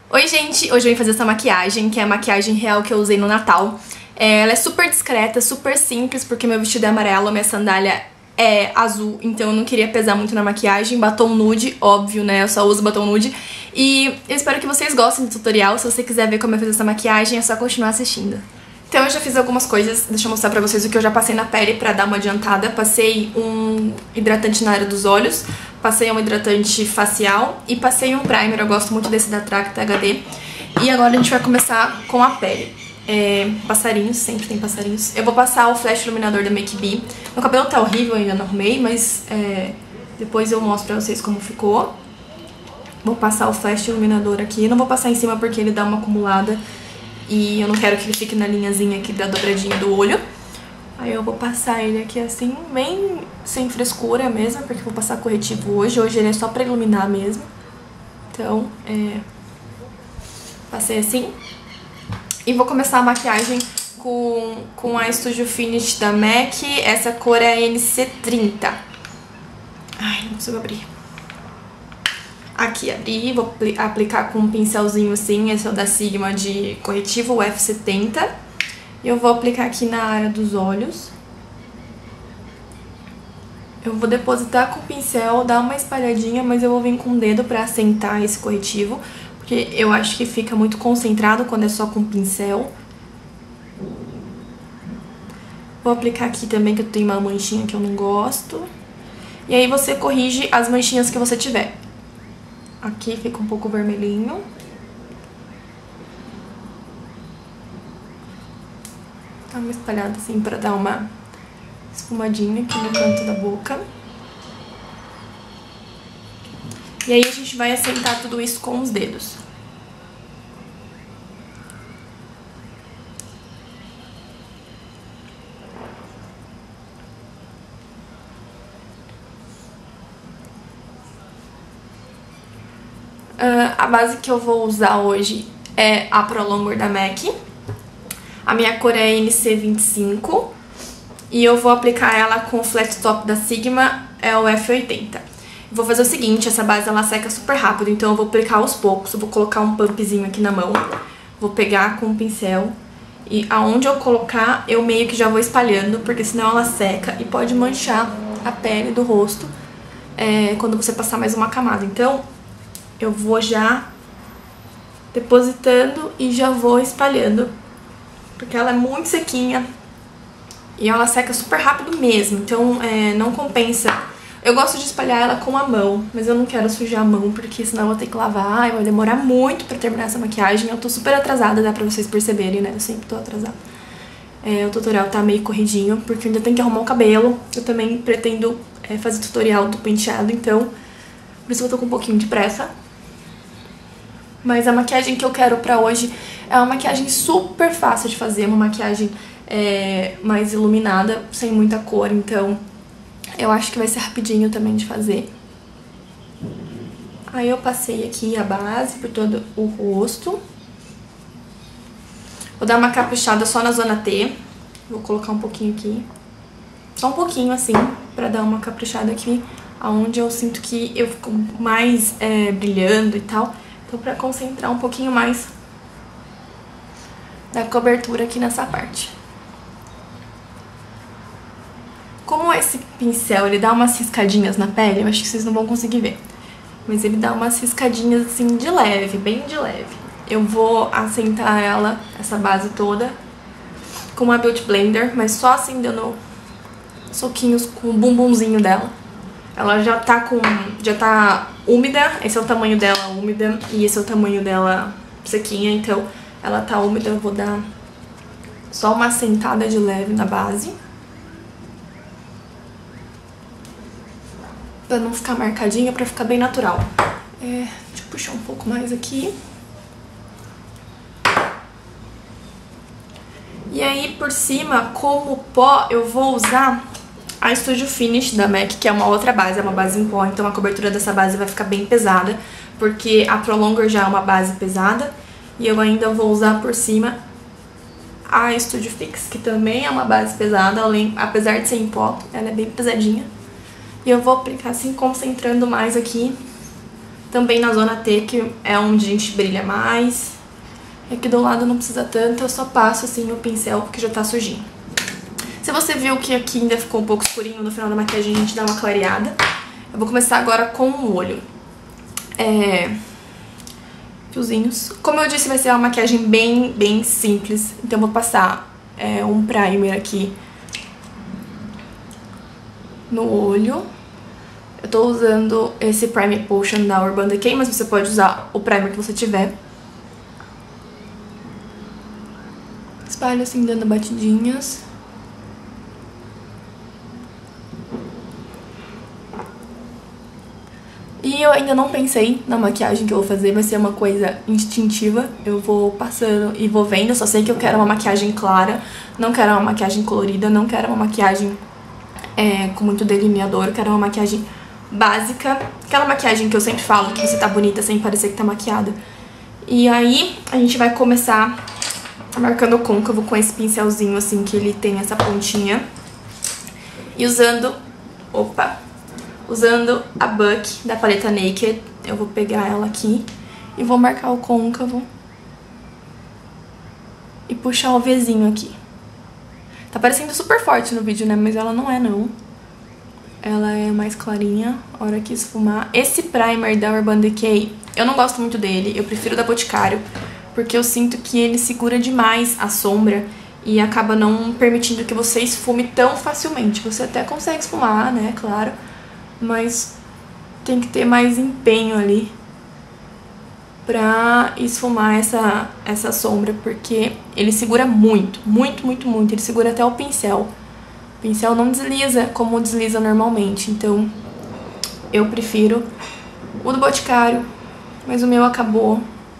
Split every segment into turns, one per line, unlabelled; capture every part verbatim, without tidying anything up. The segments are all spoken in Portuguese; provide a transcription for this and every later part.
Oi gente, hoje eu vim fazer essa maquiagem, que é a maquiagem real que eu usei no Natal. É, ela é super discreta, super simples, porque meu vestido é amarelo, minha sandália é azul, então eu não queria pesar muito na maquiagem. Batom nude, óbvio, né, eu só uso batom nude. E eu espero que vocês gostem do tutorial. Se você quiser ver como eu fiz essa maquiagem, é só continuar assistindo. Então eu já fiz algumas coisas, deixa eu mostrar pra vocês o que eu já passei na pele pra dar uma adiantada. Passei um hidratante na área dos olhos, passei um hidratante facial e passei um primer, eu gosto muito desse da Tracta H D. E agora a gente vai começar com a pele. É, passarinhos, sempre tem passarinhos. Eu vou passar o flash iluminador da Make B. Meu cabelo tá horrível, ainda não arrumei, mas é, depois eu mostro pra vocês como ficou. Vou passar o flash iluminador aqui, não vou passar em cima porque ele dá uma acumulada e eu não quero que ele fique na linhazinha aqui da dobradinha do olho. Aí eu vou passar ele aqui assim, bem sem frescura mesmo, porque eu vou passar corretivo hoje. Hoje ele é só pra iluminar mesmo. Então, é... passei assim. E vou começar a maquiagem com, com a Studio Finish da MAC. Essa cor é N C trinta. Ai, não consigo abrir. Aqui, abri, vou aplicar com um pincelzinho assim, esse é o da Sigma de corretivo, o F setenta. E eu vou aplicar aqui na área dos olhos. Eu vou depositar com o pincel, dar uma espalhadinha, mas eu vou vir com o dedo pra assentar esse corretivo, porque eu acho que fica muito concentrado quando é só com o pincel. Vou aplicar aqui também, que eu tenho uma manchinha que eu não gosto. E aí você corrige as manchinhas que você tiver. Aqui fica um pouco vermelhinho. Dá uma espalhada assim pra dar uma esfumadinha aqui no canto da boca. E aí a gente vai assentar tudo isso com os dedos. Uh, a base que eu vou usar hoje é a Prolongor da MAC. A minha cor é N C vinte e cinco. E eu vou aplicar ela com o Flat Top da Sigma, é o F oitenta. Vou fazer o seguinte, essa base ela seca super rápido, então eu vou aplicar aos poucos. Eu vou colocar um pumpzinho aqui na mão, vou pegar com o pincel e aonde eu colocar eu meio que já vou espalhando, porque senão ela seca e pode manchar a pele do rosto é, quando você passar mais uma camada. Então eu vou já depositando e já vou espalhando, porque ela é muito sequinha e ela seca super rápido mesmo, então é, não compensa. Eu gosto de espalhar ela com a mão, mas eu não quero sujar a mão, porque senão eu vou ter que lavar e vai demorar muito pra terminar essa maquiagem. Eu tô super atrasada, dá pra vocês perceberem, né? Eu sempre tô atrasada. É, o tutorial tá meio corridinho, porque eu ainda tenho que arrumar o cabelo. Eu também pretendo é, fazer tutorial do penteado, então por isso eu tô com um pouquinho de pressa. Mas a maquiagem que eu quero pra hoje é uma maquiagem super fácil de fazer, uma maquiagem é, mais iluminada, sem muita cor, então eu acho que vai ser rapidinho também de fazer. Aí eu passei aqui a base por todo o rosto. Vou dar uma caprichada só na zona T. Vou colocar um pouquinho aqui. Só um pouquinho assim, pra dar uma caprichada aqui, onde eu sinto que eu fico mais é, brilhando e tal. Então pra concentrar um pouquinho mais da cobertura aqui nessa parte. Como esse pincel, ele dá umas riscadinhas na pele, eu acho que vocês não vão conseguir ver. Mas ele dá umas riscadinhas assim de leve, bem de leve. Eu vou assentar ela, essa base toda, com uma Beauty Blender, mas só assim dando soquinhos com o bumbumzinho dela. Ela já tá com, já tá úmida, esse é o tamanho dela úmida e esse é o tamanho dela sequinha, então ela tá úmida, eu vou dar só uma assentada de leve na base. Pra não ficar marcadinha, pra ficar bem natural. É, deixa eu puxar um pouco mais aqui. E aí, por cima, como pó, eu vou usar a Studio Finish da MAC, que é uma outra base, é uma base em pó, então a cobertura dessa base vai ficar bem pesada, porque a Prolongor já é uma base pesada, e eu ainda vou usar por cima a Studio Fix, que também é uma base pesada, além, apesar de ser em pó, ela é bem pesadinha. E eu vou aplicar assim, concentrando mais aqui Também na zona T, que é onde a gente brilha mais. Aqui do lado não precisa tanto, eu só passo assim no pincel porque já tá sujinho. Se você viu que aqui ainda ficou um pouco escurinho, no final da maquiagem a gente dá uma clareada. Eu vou começar agora com o olho. É... Fiozinhos. Como eu disse, vai ser uma maquiagem bem, bem simples. Então eu vou passar é, um primer aqui no olho. Eu tô usando esse Primer Potion da Urban Decay, mas você pode usar o primer que você tiver. Espalho assim, dando batidinhas. E eu ainda não pensei na maquiagem que eu vou fazer, vai ser uma coisa instintiva. Eu vou passando e vou vendo, eu só sei que eu quero uma maquiagem clara, não quero uma maquiagem colorida, não quero uma maquiagem é, com muito delineador, eu quero uma maquiagem básica. Aquela maquiagem que eu sempre falo, que você tá bonita sem parecer que tá maquiada. E aí a gente vai começar marcando o côncavo com esse pincelzinho assim, que ele tem essa pontinha. E usando... Opa! Usando a Buck da paleta Naked, eu vou pegar ela aqui e vou marcar o côncavo e puxar o Vzinho aqui. Tá parecendo super forte no vídeo, né? Mas ela não é, não. Ela é mais clarinha, a hora que esfumar. Esse primer da Urban Decay, eu não gosto muito dele, eu prefiro da Boticário, porque eu sinto que ele segura demais a sombra e acaba não permitindo que você esfume tão facilmente. Você até consegue esfumar, né, claro, mas tem que ter mais empenho ali pra esfumar essa, essa sombra, porque ele segura muito, muito, muito, muito. Ele segura até o pincel. O pincel não desliza como desliza normalmente, então eu prefiro o do Boticário, mas o meu acabou.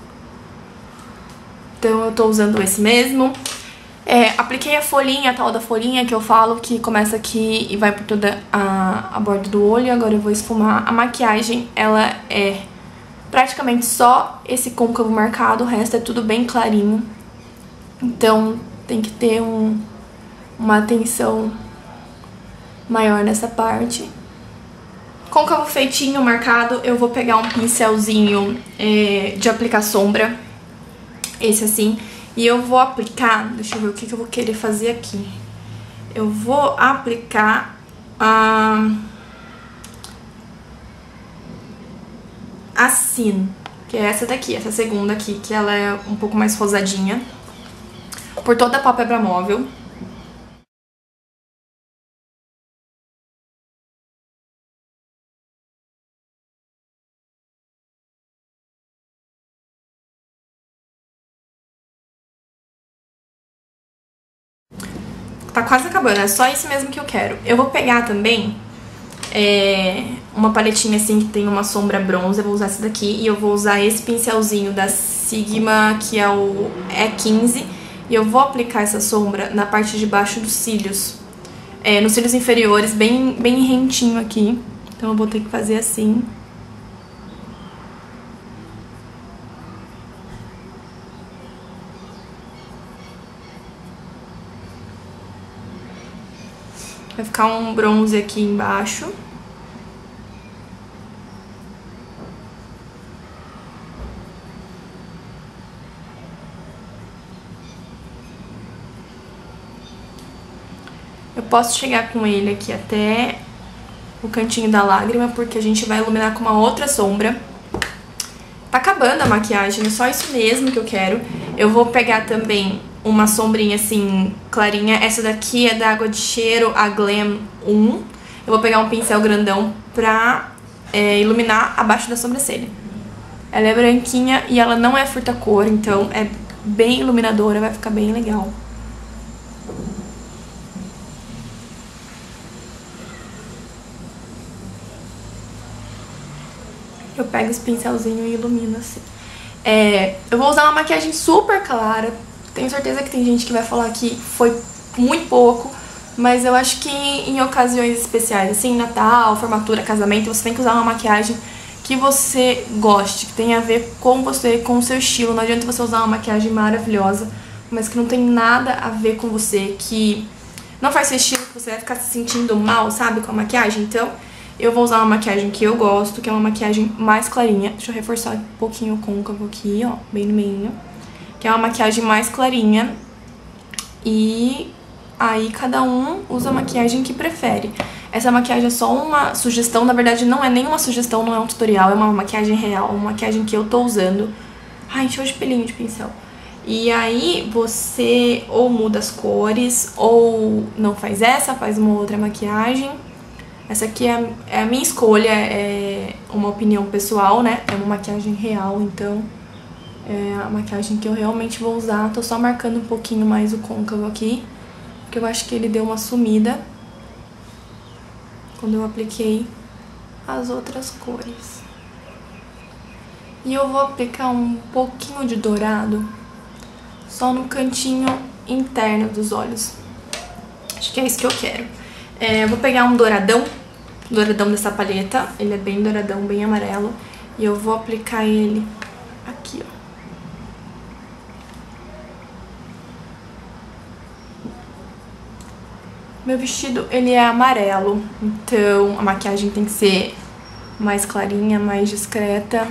Então eu tô usando esse mesmo. É, apliquei a folhinha, a tal da folhinha que eu falo, que começa aqui e vai por toda a, a borda do olho. Agora eu vou esfumar. A maquiagem, ela é praticamente só esse côncavo marcado, o resto é tudo bem clarinho. Então tem que ter um, uma atenção maior nessa parte. Côncavo feitinho, marcado, eu vou pegar um pincelzinho é, de aplicar sombra. Esse assim, e eu vou aplicar, deixa eu ver o que, que eu vou querer fazer aqui. Eu vou aplicar a, a Sin, que é essa daqui, essa segunda aqui, que ela é um pouco mais rosadinha, por toda a pálpebra móvel. Tá quase acabando, é só isso mesmo que eu quero. Eu vou pegar também é, uma paletinha assim que tem uma sombra bronze, eu vou usar essa daqui. E eu vou usar esse pincelzinho da Sigma, que é o E quinze. E eu vou aplicar essa sombra na parte de baixo dos cílios. É, nos cílios inferiores, bem, bem rentinho aqui. Então eu vou ter que fazer assim. Vai ficar um bronze aqui embaixo. Eu posso chegar com ele aqui até o cantinho da lágrima, porque a gente vai iluminar com uma outra sombra. Tá acabando a maquiagem, é só isso mesmo que eu quero. Eu vou pegar também uma sombrinha assim, clarinha. Essa daqui é da Água de Cheiro, a Glam um. Eu vou pegar um pincel grandão pra é, iluminar abaixo da sobrancelha. Ela é branquinha e ela não é furta-cor, então é bem iluminadora, vai ficar bem legal. Eu pego esse pincelzinho e ilumino assim. É, eu vou usar uma maquiagem super clara. Tenho certeza que tem gente que vai falar que foi muito pouco, mas eu acho que em ocasiões especiais, assim, Natal, formatura, casamento, você tem que usar uma maquiagem que você goste, que tenha a ver com você, com o seu estilo. Não adianta você usar uma maquiagem maravilhosa, mas que não tem nada a ver com você, que não faz seu estilo, que você vai ficar se sentindo mal, sabe, com a maquiagem. Então, Eu vou usar uma maquiagem que eu gosto, que é uma maquiagem mais clarinha. Deixa eu reforçar um pouquinho o côncavo aqui, ó, bem no meio. Que é uma maquiagem mais clarinha. E aí cada um usa a maquiagem que prefere. Essa maquiagem é só uma sugestão, na verdade não é nenhuma sugestão, não é um tutorial, é uma maquiagem real, uma maquiagem que eu tô usando. Ai, encheu de pelinho de pincel. E aí você ou muda as cores, ou não faz essa, faz uma outra maquiagem. Essa aqui é a, é a minha escolha, é uma opinião pessoal, né? É uma maquiagem real, então é a maquiagem que eu realmente vou usar. Tô só marcando um pouquinho mais o côncavo aqui, porque eu acho que ele deu uma sumida quando eu apliquei as outras cores. E eu vou aplicar um pouquinho de dourado só no cantinho interno dos olhos. Acho que é isso que eu quero. É, eu vou pegar um douradão, douradão dessa paleta. Ele é bem douradão, bem amarelo. E eu vou aplicar ele aqui, ó. Meu vestido, ele é amarelo, então a maquiagem tem que ser mais clarinha, mais discreta.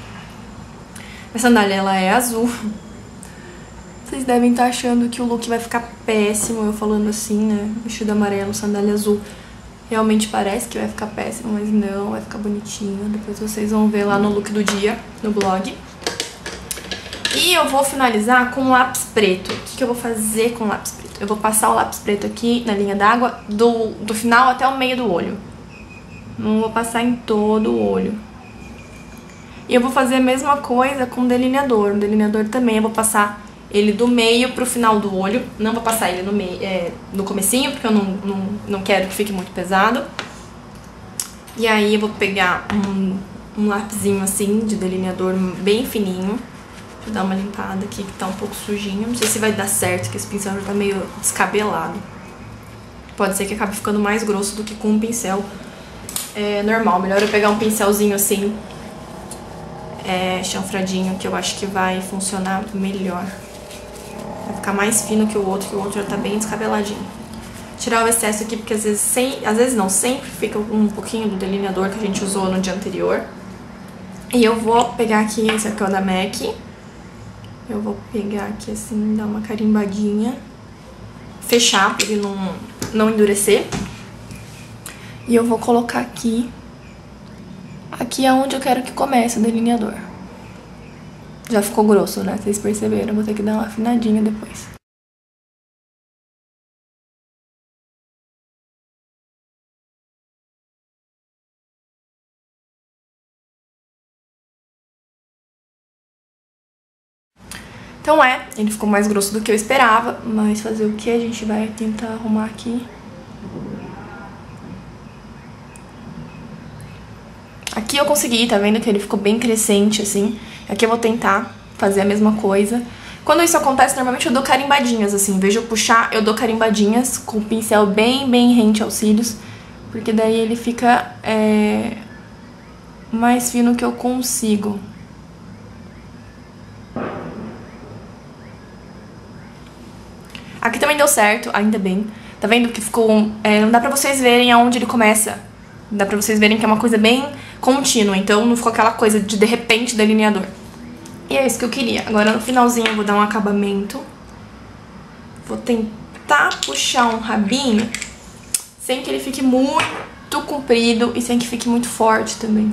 A sandália, ela é azul. Vocês devem estar achando que o look vai ficar péssimo, eu falando assim, né? Vestido amarelo, sandália azul. Realmente parece que vai ficar péssimo, mas não, vai ficar bonitinho. Depois vocês vão ver lá no look do dia, no blog. E eu vou finalizar com lápis preto. O que, que eu vou fazer com lápis preto? Eu vou passar o lápis preto aqui na linha d'água do, do final até o meio do olho. Não vou passar em todo o olho. E eu vou fazer a mesma coisa com o delineador. O delineador também eu vou passar ele do meio pro final do olho. Não vou passar ele no, meio, é, no comecinho, porque eu não, não, não quero que fique muito pesado. E aí eu vou pegar um, um lapisinho assim de delineador bem fininho. Deixa eu dar uma limpada aqui que tá um pouco sujinho. Não sei se vai dar certo, que esse pincel já tá meio descabelado. Pode ser que acabe ficando mais grosso do que com um pincel é, normal. Melhor eu pegar um pincelzinho assim, é, chanfradinho, que eu acho que vai funcionar melhor. Vai ficar mais fino que o outro, que o outro já tá bem descabeladinho. Tirar o excesso aqui, porque às vezes, sem, às vezes não, sempre fica um pouquinho do delineador que a gente usou no dia anterior. E eu vou pegar aqui, esse aqui é o da MAC. Eu vou pegar aqui assim, dar uma carimbadinha. Fechar, pra ele não, não endurecer. E eu vou colocar aqui. Aqui é onde eu quero que comece o delineador. Já ficou grosso, né? Vocês perceberam. Eu vou ter que dar uma afinadinha depois. Então é, ele ficou mais grosso do que eu esperava, mas fazer o que? A gente vai tentar arrumar aqui. Aqui eu consegui, tá vendo que ele ficou bem crescente, assim. Aqui eu vou tentar fazer a mesma coisa. Quando isso acontece, normalmente eu dou carimbadinhas, assim. Em vez de eu puxar, eu dou carimbadinhas com o pincel bem, bem rente aos cílios. Porque daí ele fica é, mais fino que eu consigo. Aqui também deu certo, ainda bem. Tá vendo que ficou... É, não dá pra vocês verem aonde ele começa. Dá pra vocês verem que é uma coisa bem contínua. Então não ficou aquela coisa de de repente delineador. E é isso que eu queria. Agora no finalzinho eu vou dar um acabamento. Vou tentar puxar um rabinho sem que ele fique muito comprido e sem que fique muito forte também.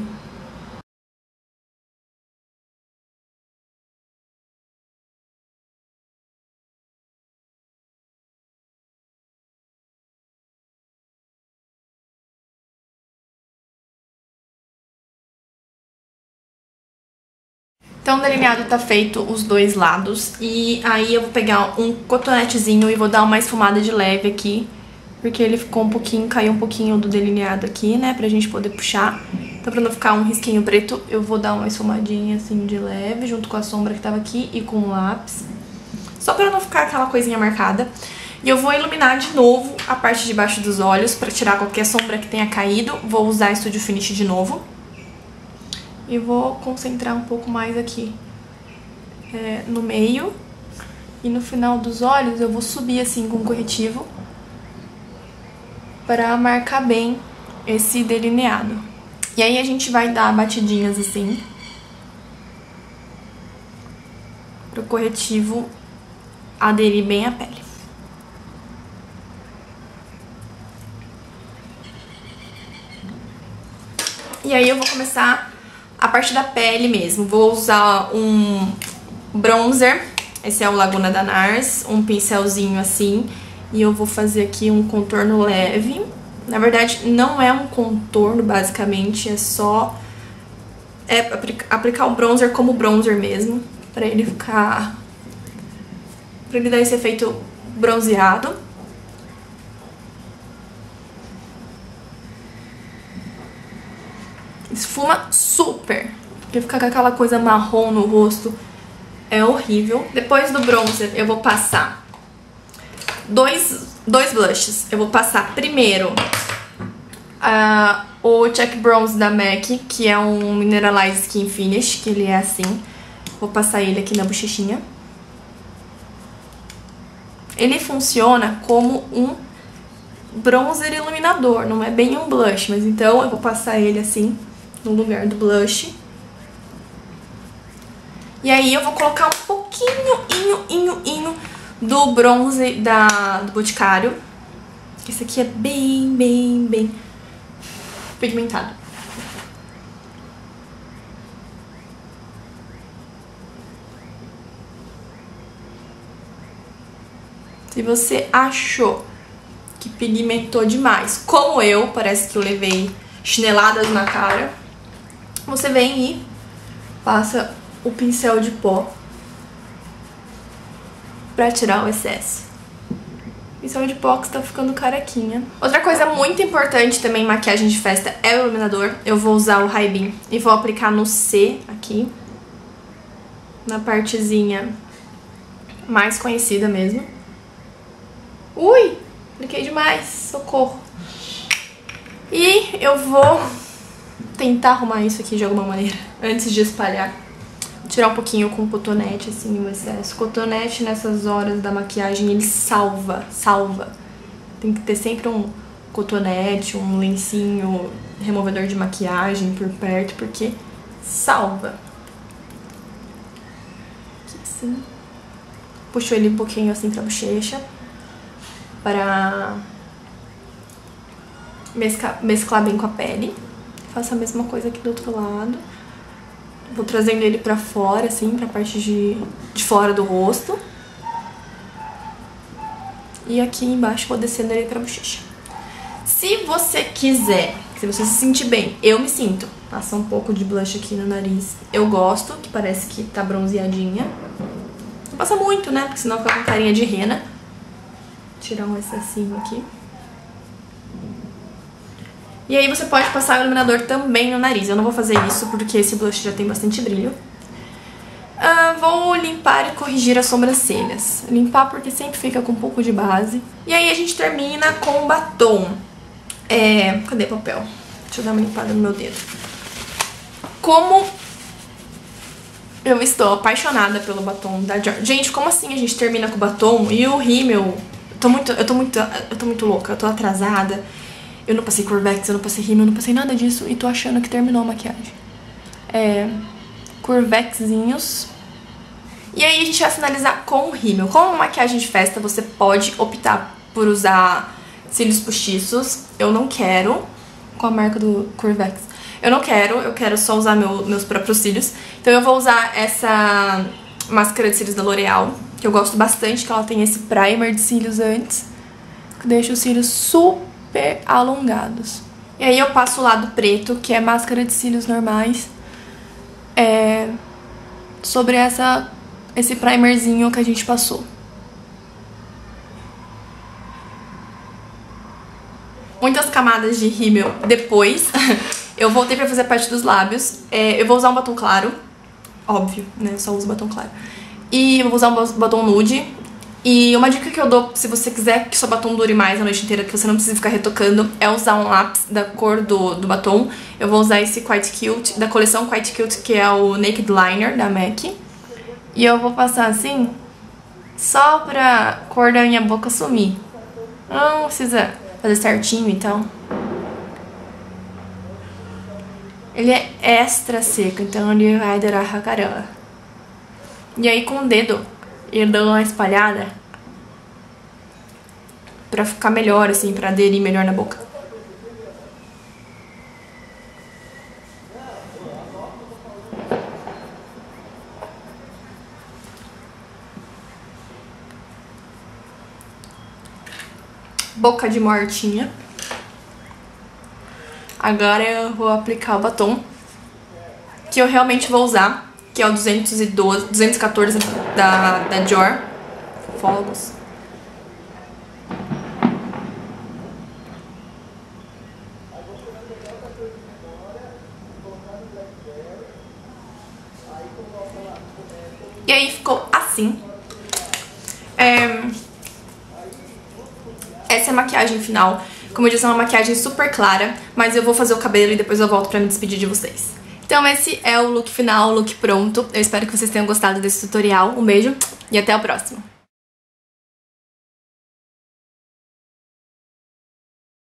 Então o delineado tá feito os dois lados. E aí eu vou pegar um cotonetezinho e vou dar uma esfumada de leve aqui. Porque ele ficou um pouquinho, caiu um pouquinho do delineado aqui, né? Pra gente poder puxar. Então pra não ficar um risquinho preto, eu vou dar uma esfumadinha assim de leve, junto com a sombra que tava aqui e com o lápis. Só pra não ficar aquela coisinha marcada. E eu vou iluminar de novo a parte de baixo dos olhos pra tirar qualquer sombra que tenha caído. Vou usar Studio Finish de novo. E vou concentrar um pouco mais aqui é, no meio. E no final dos olhos eu vou subir assim com o corretivo para marcar bem esse delineado. E aí a gente vai dar batidinhas assim, pro corretivo aderir bem à pele. E aí eu vou começar a parte da pele mesmo. Vou usar um bronzer, esse é o Laguna da Nars, um pincelzinho assim, e eu vou fazer aqui um contorno leve. Na verdade, não é um contorno, basicamente, é só é aplicar o bronzer como bronzer mesmo, pra ele ficar... pra ele dar esse efeito bronzeado. Esfuma super, porque ficar com aquela coisa marrom no rosto é horrível. Depois do bronzer, eu vou passar dois, dois blushes. Eu vou passar primeiro uh, o Check Bronze da MAC, que é um Mineralize Skin Finish, que ele é assim. Vou passar ele aqui na bochechinha. Ele funciona como um bronzer iluminador, não é bem um blush, mas então eu vou passar ele assim no lugar do blush. E aí eu vou colocar um pouquinho, inho, inho, inho do bronze da, do Boticário. Esse aqui é bem, bem, bem pigmentado. Se você achou que pigmentou demais, como eu, parece que eu levei chineladas na cara, você vem e passa o pincel de pó pra tirar o excesso. Pincel de pó que está ficando carequinha. Outra coisa muito importante também em maquiagem de festa é o iluminador. Eu vou usar o Ray-Ban e vou aplicar no C aqui, na partezinha mais conhecida mesmo. Ui, apliquei demais, socorro. E eu vou tentar arrumar isso aqui de alguma maneira antes de espalhar. Tirar um pouquinho com cotonete, assim, o excesso. Cotonete nessas horas da maquiagem, ele salva, salva. Tem que ter sempre um cotonete, um lencinho removedor de maquiagem por perto, porque salva. Aqui assim. Puxo ele um pouquinho assim pra bochecha, para mesclar, mesclar bem com a pele. Faço a mesma coisa aqui do outro lado. Vou trazendo ele pra fora, assim, pra parte de, de fora do rosto. E aqui embaixo vou descendo ele pra bochecha. Se você quiser, se você se sentir bem, eu me sinto. Passa um pouco de blush aqui no nariz. Eu gosto, que parece que tá bronzeadinha. Não passa muito, né? Porque senão fica com carinha de rena. Tirar um excessinho aqui. E aí você pode passar o iluminador também no nariz. Eu não vou fazer isso porque esse blush já tem bastante brilho. Uh, vou limpar e corrigir as sobrancelhas. Limpar porque sempre fica com um pouco de base. E aí a gente termina com o batom. É... Cadê o papel? Deixa eu dar uma limpada no meu dedo. Como eu estou apaixonada pelo batom da Dior. Gente, como assim a gente termina com o batom e o rímel? Eu tô muito, eu tô muito, eu tô muito louca, eu tô atrasada. Eu não passei Curvex, eu não passei rímel, eu não passei nada disso e tô achando que terminou a maquiagem. É... Curvexinhos. E aí a gente vai finalizar com o rímel. Como uma maquiagem de festa, você pode optar por usar cílios postiços. Eu não quero. Com a marca do Curvex. Eu não quero, eu quero só usar meu, meus próprios cílios. Então eu vou usar essa máscara de cílios da L'Oreal, que eu gosto bastante, que ela tem esse primer de cílios antes, que deixa os cílios super alongados. E aí eu passo o lado preto, que é máscara de cílios normais, é, sobre essa, esse primerzinho que a gente passou. Muitas camadas de rímel depois. Eu voltei pra fazer a parte dos lábios. É, eu vou usar um batom claro. Óbvio, né? Eu só uso batom claro. E eu vou usar um batom nude. E uma dica que eu dou, se você quiser que seu batom dure mais a noite inteira, que você não precisa ficar retocando, é usar um lápis da cor do, do batom. Eu vou usar esse Quite Cute, da coleção Quite Cute, que é o Naked Liner da MAC. E eu vou passar assim, só pra cor da minha boca sumir. Não precisa fazer certinho, então. Ele é extra seco, então ele vai durar pra caramba. E aí com o dedo eu dou uma espalhada pra ficar melhor, assim, pra aderir melhor na boca. Boca de mortinha. Agora eu vou aplicar o batom que eu realmente vou usar, que é o duzentos e doze, duzentos e quatorze da, da Dior Fogos. E aí ficou assim. É... Essa é a maquiagem final. Como eu disse, é uma maquiagem super clara, mas eu vou fazer o cabelo e depois eu volto pra me despedir de vocês. Então esse é o look final, o look pronto. Eu espero que vocês tenham gostado desse tutorial. Um beijo e até o próximo.